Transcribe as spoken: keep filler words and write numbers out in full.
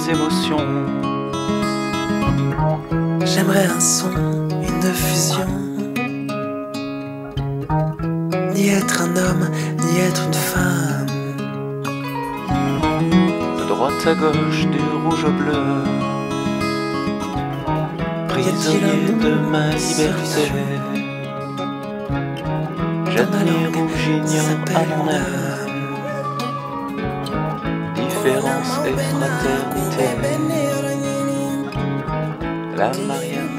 émotions. J'aimerais un son, une fusion. Ni être un homme, ni être une femme. De droite à gauche, du rouge au bleu. Prisonnier de ma liberté. J'admire ou j'ignore à mon âme. Différence et fraternité. La Maria